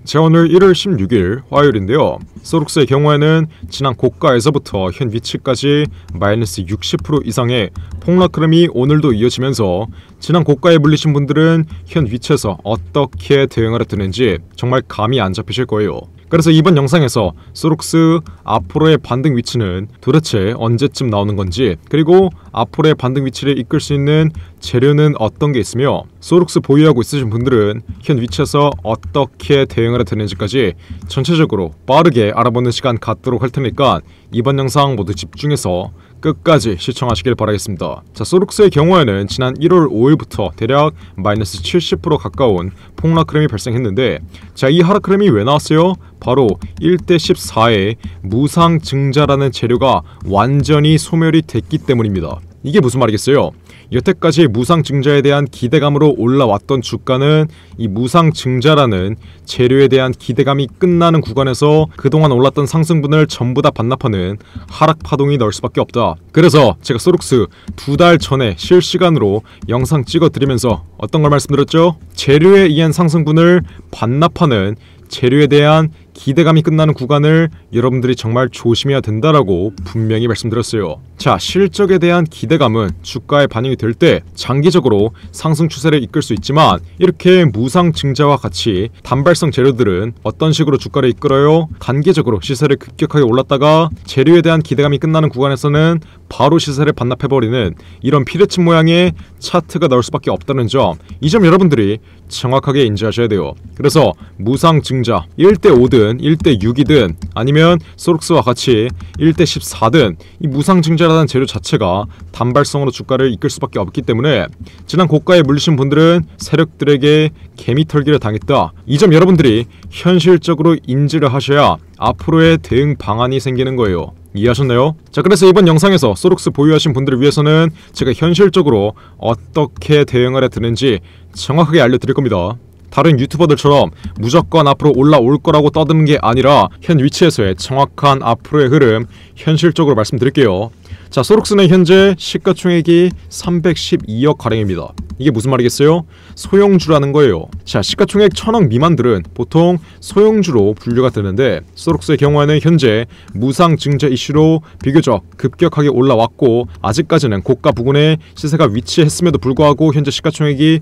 자, 오늘 1월 16일 화요일인데요. 소룩스의 경우에는 지난 고가에서부터 현 위치까지 마이너스 60% 이상의 폭락 흐름이 오늘도 이어지면서 지난 고가에 물리신 분들은 현 위치에서 어떻게 대응하려 드는지 정말 감이 안 잡히실 거예요. 그래서 이번 영상에서 소룩스 앞으로의 반등 위치는 도대체 언제쯤 나오는 건지, 그리고 앞으로의 반등 위치를 이끌 수 있는 재료는 어떤 게 있으며 소룩스 보유하고 있으신 분들은 현 위치에서 어떻게 대응하려 되는지까지 전체적으로 빠르게 알아보는 시간 갖도록 할 테니까 이번 영상 모두 집중해서 끝까지 시청하시길 바라겠습니다. 자, 소룩스의 경우에는 지난 1월 5일부터 대략 마이너스 70% 가까운 폭락 흐름이 발생했는데, 자, 이 하락 흐름이 왜 나왔어요? 바로 1대14의 무상증자라는 재료가 완전히 소멸이 됐기 때문입니다. 이게 무슨 말이겠어요? 여태까지 무상증자에 대한 기대감으로 올라왔던 주가는 이 무상증자라는 재료에 대한 기대감이 끝나는 구간에서 그동안 올랐던 상승분을 전부 다 반납하는 하락 파동이 나올 수밖에 없다. 그래서 제가 소룩스 2달 전에 실시간으로 영상 찍어드리면서 어떤 걸 말씀드렸죠? 재료에 의한 상승분을 반납하는 재료에 대한 기대감이 끝나는 구간을 여러분들이 정말 조심해야 된다라고 분명히 말씀드렸어요. 자, 실적에 대한 기대감은 주가에 반영이 될 때 장기적으로 상승 추세를 이끌 수 있지만, 이렇게 무상증자와 같이 단발성 재료들은 어떤 식으로 주가를 이끌어요? 단기적으로 시세를 급격하게 올랐다가 재료에 대한 기대감이 끝나는 구간에서는 바로 시세를 반납해버리는 이런 피레침 모양의 차트가 나올 수밖에 없다는 점, 이 점 여러분들이 정확하게 인지하셔야 돼요. 그래서 무상증자 1대5든 1대6이든 아니면 소룩스와 같이 1대14든 이 무상증자라는 재료 자체가 단발성으로 주가를 이끌 수밖에 없기 때문에 지난 고가에 물리신 분들은 세력들에게 개미털기를 당했다. 이 점 여러분들이 현실적으로 인지를 하셔야 앞으로의 대응 방안이 생기는 거예요. 이해하셨나요? 자, 그래서 이번 영상에서 소룩스 보유하신 분들을 위해서는 제가 현실적으로 어떻게 대응하려 드는지 정확하게 알려드릴 겁니다. 다른 유튜버들처럼 무조건 앞으로 올라올 거라고 떠드는 게 아니라 현 위치에서의 정확한 앞으로의 흐름 현실적으로 말씀드릴게요. 자, 소룩스는 현재 시가총액이 312억 가량입니다. 이게 무슨 말이겠어요? 소형주라는 거예요. 자, 시가총액 1000억 미만들은 보통 소형주로 분류가 되는데, 소룩스의 경우에는 현재 무상증자 이슈로 비교적 급격하게 올라왔고 아직까지는 고가 부근에 시세가 위치했음에도 불구하고 현재 시가총액이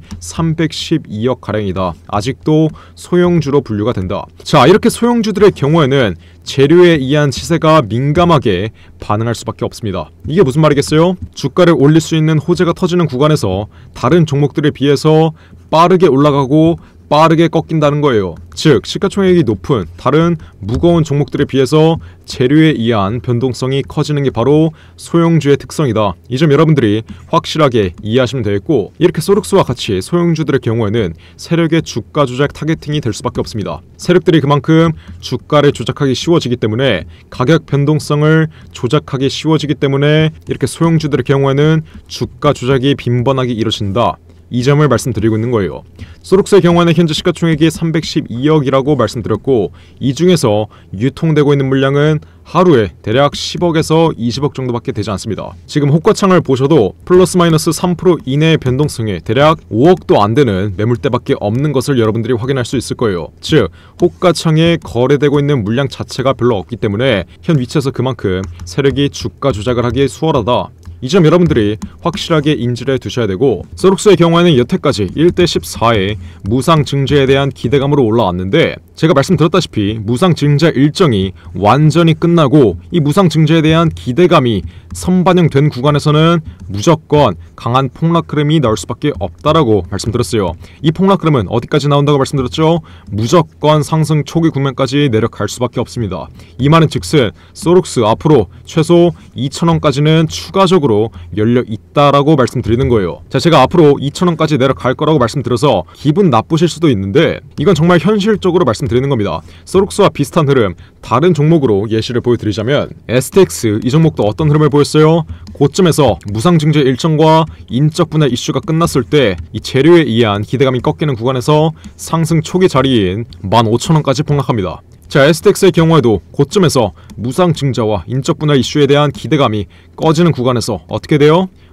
312억 가량이다. 아직도 소형주로 분류가 된다. 자, 이렇게 소형주들의 경우에는 재료에 의한 시세가 민감하게 반응할 수밖에 없습니다. 이게 무슨 말이겠어요? 주가를 올릴 수 있는 호재가 터지는 구간에서 다른 종목들에 비해서 빠르게 올라가고 빠르게 꺾인다는 거예요. 즉, 시가총액이 높은 다른 무거운 종목들에 비해서 재료에 의한 변동성이 커지는 게 바로 소형주의 특성이다. 이 점 여러분들이 확실하게 이해하시면 되겠고, 이렇게 소룩스와 같이 소형주들의 경우에는 세력의 주가 조작 타겟팅이 될 수밖에 없습니다. 세력들이 그만큼 주가를 조작하기 쉬워지기 때문에, 가격 변동성을 조작하기 쉬워지기 때문에 이렇게 소형주들의 경우에는 주가 조작이 빈번하게 이루어진다. 이 점을 말씀드리고 있는 거예요. 소룩스의 경우에는 현재 시가총액이 312억이라고 말씀드렸고, 이 중에서 유통되고 있는 물량은 하루에 대략 10억에서 20억 정도밖에 되지 않습니다. 지금 호가창을 보셔도 플러스 마이너스 3% 이내의 변동성에 대략 5억도 안 되는 매물대밖에 없는 것을 여러분들이 확인할 수 있을 거예요. 즉, 호가창에 거래되고 있는 물량 자체가 별로 없기 때문에 현 위치에서 그만큼 세력이 주가 조작을 하기 수월하다. 이 점 여러분들이 확실하게 인지를 두셔야 되고, 소룩스의 경우에는 여태까지 1대14의 무상증자에 대한 기대감으로 올라왔는데, 제가 말씀드렸다시피 무상증자 일정이 완전히 끝나고 이 무상증자에 대한 기대감이 선반영된 구간에서는 무조건 강한 폭락 흐름이 나올 수밖에 없다라고 말씀드렸어요. 이 폭락 흐름은 어디까지 나온다고 말씀드렸죠? 무조건 상승 초기 국면까지 내려갈 수밖에 없습니다. 이 말은 즉슨 소룩스 앞으로 최소 2,000원까지는 추가적으로 열려 있다라고 말씀드리는 거예요. 자, 제가 앞으로 2,000원까지 내려갈 거라고 말씀드려서 기분 나쁘실 수도 있는데, 이건 정말 현실적으로 말씀드리는 겁니다. 소룩스와 비슷한 흐름 다른 종목으로 예시를 보여드리자면 STX, 이 종목도 어떤 흐름을 보였어요? 고점에서 무상증자 일정과 인적 분할 이슈가 끝났을 때 이 재료에 의한 기대감이 꺾이는 구간에서 상승 초기 자리인 15,000원까지 폭락합니다. 자, STX의 경우에도 고점에서 무상증자와 인적 분할 이슈에 대한 기대감이 꺼지는 구간에서 어떻게 돼요?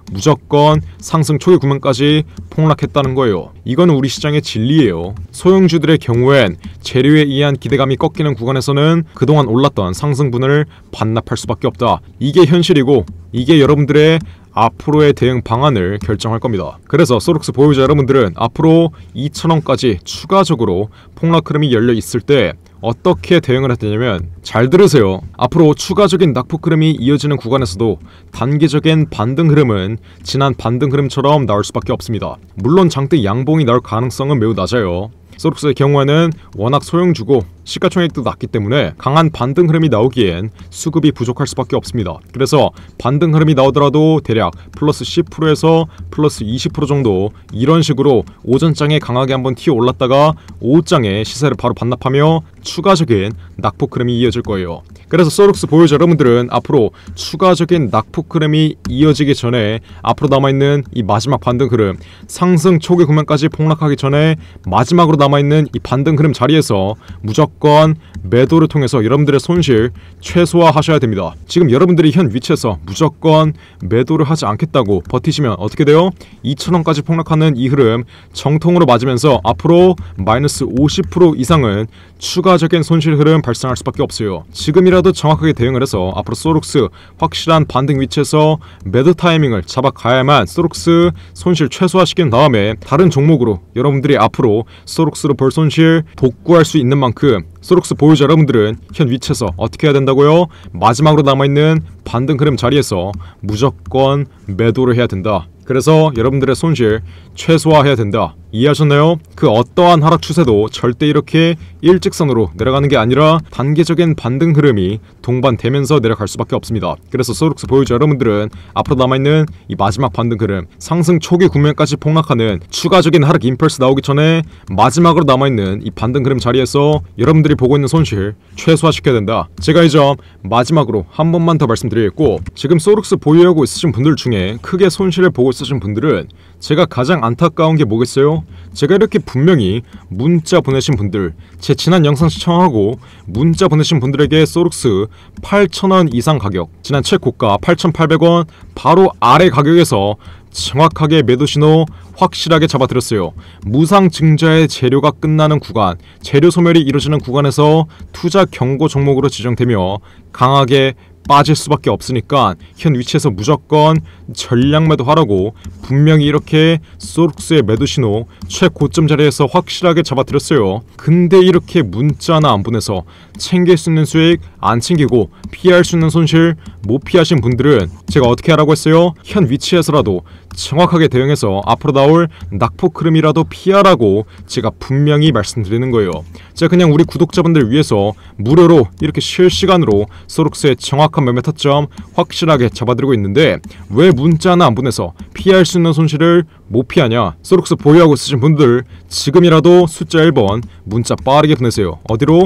무조건 상승 초기 구간까지 폭락했다는 거예요. 이건 우리 시장의 진리예요. 소형주들의 경우엔 재료에 의한 기대감이 꺾이는 구간에서는 그동안 올랐던 상승분을 반납할 수밖에 없다. 이게 현실이고 이게 여러분들의 앞으로의 대응 방안을 결정할 겁니다. 그래서 소록스 보유자 여러분들은 앞으로 2,000원까지 추가적으로 폭락 흐름이 열려 있을 때 어떻게 대응을 했냐면, 잘 들으세요. 앞으로 추가적인 낙폭 흐름이 이어지는 구간에서도 단기적인 반등 흐름은 지난 반등 흐름처럼 나올 수밖에 없습니다. 물론 장대 양봉이 나올 가능성은 매우 낮아요. 소록스의 경우에는 워낙 소형주고 시가총액도 낮기 때문에 강한 반등 흐름이 나오기엔 수급이 부족할 수밖에 없습니다. 그래서 반등 흐름이 나오더라도 대략 플러스 10%에서 플러스 20% 정도 이런 식으로 오전장에 강하게 한번 튀어 올랐다가 오후장에 시세를 바로 반납하며 추가적인 낙폭 흐름이 이어질 거예요. 그래서 소록스 보유자 여러분들은 앞으로 추가적인 낙폭 흐름이 이어지기 전에 앞으로 남아있는 이 마지막 반등 흐름, 상승 초기 구간까지 폭락하기 전에 마지막으로 남아있는 이 반등 흐름 자리에서 무조건 매도를 통해서 여러분들의 손실 최소화하셔야 됩니다. 지금 여러분들이 현 위치에서 무조건 매도를 하지 않겠다고 버티시면 어떻게 돼요? 2,000원까지 폭락하는 이 흐름 정통으로 맞으면서 앞으로 마이너스 50% 이상은 추가적인 손실 흐름 발생할 수밖에 없어요. 지금이라도 정확하게 대응을 해서 앞으로 소록스 확실한 반등 위치에서 매도 타이밍을 잡아가야만 소록스 손실 최소화시킨 다음에 다른 종목으로 여러분들이 앞으로 소록스로 벌 손실 복구할 수 있는 만큼 소록스 보유자 여러분들은 현 위치에서 어떻게 해야 된다고요? 마지막으로 남아있는 반등 흐름 자리에서 무조건 매도를 해야 된다. 그래서 여러분들의 손실 최소화해야 된다. 이해하셨나요? 그 어떠한 하락 추세도 절대 이렇게 일직선으로 내려가는 게 아니라 단계적인 반등 흐름이 동반되면서 내려갈 수밖에 없습니다. 그래서 소록스 보유자 여러분들은 앞으로 남아있는 이 마지막 반등 흐름, 상승 초기 국면까지 폭락하는 추가적인 하락 임펄스 나오기 전에 마지막으로 남아있는 이 반등 흐름 자리에서 여러분들이 보고 있는 손실 최소화시켜야 된다. 제가 이 점 마지막으로 한 번만 더 말씀드리겠고, 지금 소록스 보유하고 있으신 분들 중에 크게 손실을 보고 있으신 분들은 제가 가장 안타까운 게 뭐겠어요? 제가 이렇게 분명히 문자 보내신 분들, 제 지난 영상 시청하고 문자 보내신 분들에게 소록스 8,000원 이상 가격, 지난 최고가 8,800원 바로 아래 가격에서 정확하게 매도 신호 확실하게 잡아드렸어요. 무상증자의 재료가 끝나는 구간, 재료 소멸이 이루어지는 구간에서 투자 경고 종목으로 지정되며 강하게 빠질 수밖에 없으니까 현 위치에서 무조건 전량 매도하라고 분명히 이렇게 소록스의 매도 신호 최고점 자리에서 확실하게 잡아드렸어요. 근데 이렇게 문자나 안 보내서 챙길 수 있는 수익 안 챙기고 피할 수 있는 손실 못 피하신 분들은 제가 어떻게 하라고 했어요? 현 위치에서라도 정확하게 대응해서 앞으로 나올 낙폭 흐름이라도 피하라고 제가 분명히 말씀드리는 거예요. 제가 그냥 우리 구독자분들 위해서 무료로 이렇게 실시간으로 소록스의 정확한 매매 타점 확실하게 잡아드리고 있는데 왜 문자나 안 보내서 피할 수 있는 손실을 못 피하냐? 소록스 보유하고 있으신 분들 지금이라도 숫자 1번 문자 빠르게 보내세요. 어디로?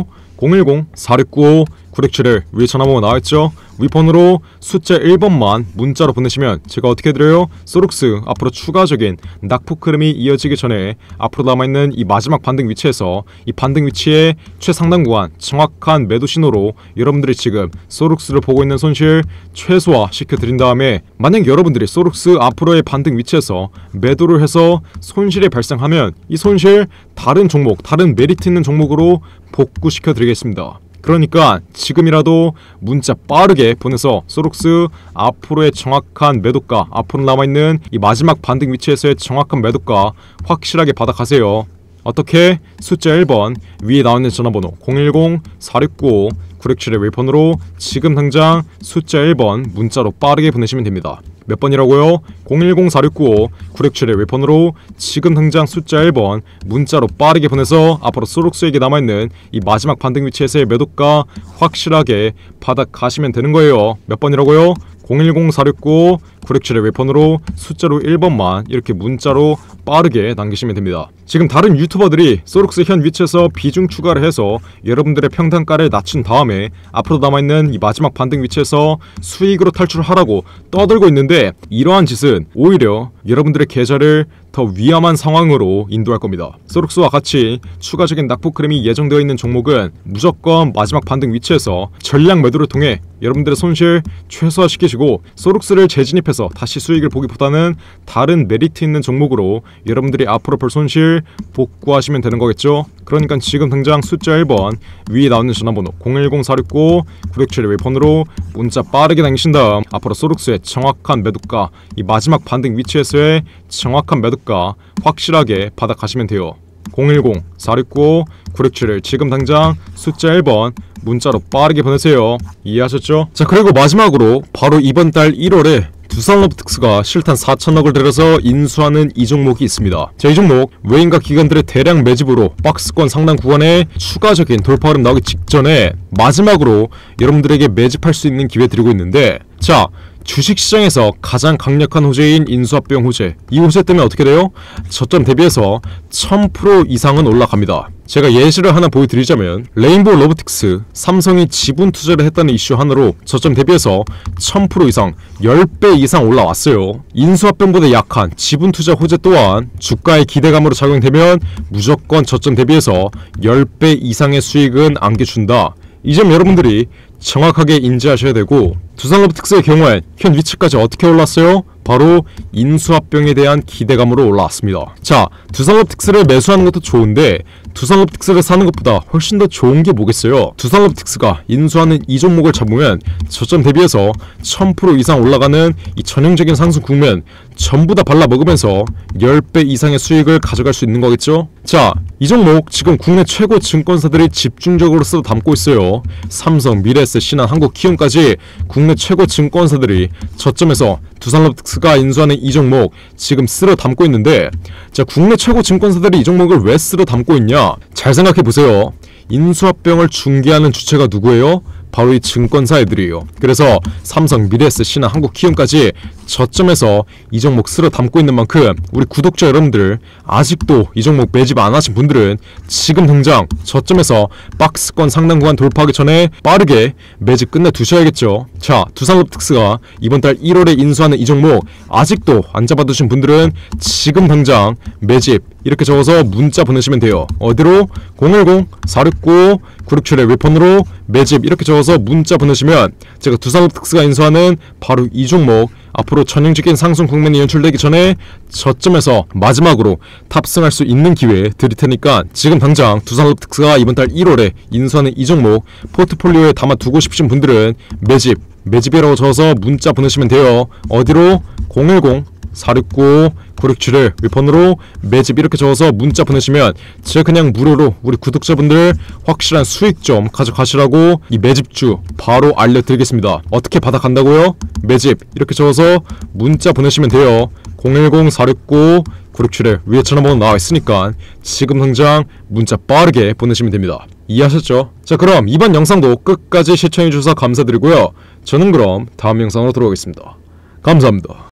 010-4695-9671 위에 전화번호 나와있죠? 위폰으로 숫자 1번만 문자로 보내시면 제가 어떻게 해드려요? 소록스 앞으로 추가적인 낙폭 흐름이 이어지기 전에 앞으로 남아있는 이 마지막 반등 위치에서 이 반등 위치의 최상단 구간 정확한 매도 신호로 여러분들이 지금 소록스를 보고 있는 손실 최소화 시켜드린 다음에, 만약 여러분들이 소록스 앞으로의 반등 위치에서 매도를 해서 손실이 발생하면 이 손실 다른 종목, 다른 메리트 있는 종목으로 복구시켜 드리겠습니다. 그러니까 지금이라도 문자 빠르게 보내서 소록스 앞으로의 정확한 매도가, 앞으로 남아있는 이 마지막 반등 위치에서의 정확한 매도가 확실하게 받아가세요. 어떻게? 숫자 1번 위에 나오는 전화번호 010-4695-9671 웨이폰으로 지금 당장 숫자 1번 문자로 빠르게 보내시면 됩니다. 몇 번이라고요? 010-4695-9671 웨이폰으로 지금 당장 숫자 1번 문자로 빠르게 보내서 앞으로 소록스에게 남아있는 이 마지막 반등 위치에서의 매도가 확실하게 받아가시면 되는 거예요. 몇 번이라고요? 010-4695-9671 웨이폰으로 숫자로 1번만 이렇게 문자로 빠르게 남기시면 됩니다. 지금 다른 유튜버들이 소록스 현 위치에서 비중 추가를 해서 여러분들의 평단가를 낮춘 다음에 앞으로 남아있는 이 마지막 반등 위치에서 수익으로 탈출하라고 떠들고 있는데, 이러한 짓은 오히려 여러분들의 계좌를 더 위험한 상황으로 인도할 겁니다. 소록스와 같이 추가적인 낙폭크림이 예정되어 있는 종목은 무조건 마지막 반등 위치에서 전량 매도를 통해 여러분들의 손실 최소화시키시고, 소록스를 재진입해서 다시 수익을 보기보다는 다른 메리트 있는 종목으로 여러분들이 앞으로 볼 손실 복구하시면 되는 거겠죠. 그러니까 지금 당장 숫자 1번 위에 나오는 전화번호 010-469-9671 폰으로 문자 빠르게 남기신 다음 앞으로 소록스의 정확한 매도가, 이 마지막 반등 위치에서의 정확한 매도가 확실하게 받아가시면 돼요. 010-469-9671 지금 당장 숫자 1번 문자로 빠르게 보내세요. 이해하셨죠? 자, 그리고 마지막으로 바로 이번 달 1월에 두산로보틱스가 실탄 4천억을 들여서 인수하는 이 종목이 있습니다. 자, 이 종목 외인과 기관들의 대량 매집으로 박스권 상단 구간에 추가적인 돌파 흐름 나오기 직전에 마지막으로 여러분들에게 매집할 수 있는 기회 드리고 있는데, 자, 주식시장에서 가장 강력한 호재인 인수합병 호재, 이 호재 때문에 어떻게 돼요? 저점 대비해서 1000% 이상은 올라갑니다. 제가 예시를 하나 보여드리자면 레인보우 로보틱스, 삼성이 지분 투자를 했다는 이슈 하나로 저점 대비해서 1000% 이상, 10배 이상 올라왔어요. 인수합병보다 약한 지분 투자 호재 또한 주가의 기대감으로 작용되면 무조건 저점 대비해서 10배 이상의 수익은 안겨준다. 이 점 여러분들이 정확하게 인지하셔야 되고, 두산로보틱스의 경우엔 현 위치까지 어떻게 올랐어요? 바로 인수합병에 대한 기대감으로 올라왔습니다. 자, 두산로보틱스를 매수하는 것도 좋은데 두산로보틱스를 사는 것보다 훨씬 더 좋은 게 뭐겠어요? 두산로보틱스가 인수하는 이 종목을 잡으면 저점 대비해서 1000% 이상 올라가는 이 전형적인 상승 국면 전부 다 발라먹으면서 10배 이상의 수익을 가져갈 수 있는 거겠죠? 자, 이 종목 지금 국내 최고 증권사들이 집중적으로 쓸어 담고 있어요. 삼성, 미래에셋, 신한, 한국키움까지 국내 최고 증권사들이 저점에서 두산로보틱스가 인수하는 이 종목 지금 쓸어 담고 있는데, 자, 국내 최고 증권사들이 이 종목을 왜 쓸어 담고 있냐? 잘 생각해보세요. 인수합병을 중개하는 주체가 누구예요? 바로 이 증권사 애들이에요. 그래서 삼성, 미래에셋, 신한, 한국키움까지 저점에서 이 종목 쓸어 담고 있는 만큼 우리 구독자 여러분들 아직도 이 종목 매집 안 하신 분들은 지금 당장 저점에서 박스권 상단 구간 돌파하기 전에 빠르게 매집 끝내 두셔야겠죠. 자, 두산로보틱스가 이번 달 1월에 인수하는 이 종목 아직도 안 잡아두신 분들은 지금 당장 매집 이렇게 적어서 문자 보내시면 돼요. 어디로? 010-469-9671 웹폰으로 매집 이렇게 적어서 문자 보내시면 제가 두산로보틱스가 인수하는 바로 이 종목 앞으로 전형적인 상승 국면이 연출되기 전에 저점에서 마지막으로 탑승할 수 있는 기회 드릴 테니까 지금 당장 두산로보틱스가 이번 달 1월에 인수하는 이 종목 포트폴리오에 담아두고 싶으신 분들은 매집이라고 적어서 문자 보내시면 돼요. 어디로? 010-469-9671 웹폰으로 매집 이렇게 적어서 문자 보내시면 제가 그냥 무료로 우리 구독자분들 확실한 수익 좀 가져가시라고 이 매집주 바로 알려드리겠습니다. 어떻게 받아간다고요? 매집 이렇게 적어서 문자 보내시면 돼요. 010-469-9671 위에 전화번호 나와있으니까 지금 당장 문자 빠르게 보내시면 됩니다. 이해하셨죠? 자, 그럼 이번 영상도 끝까지 시청해주셔서 감사드리고요. 저는 그럼 다음 영상으로 돌아오겠습니다. 감사합니다.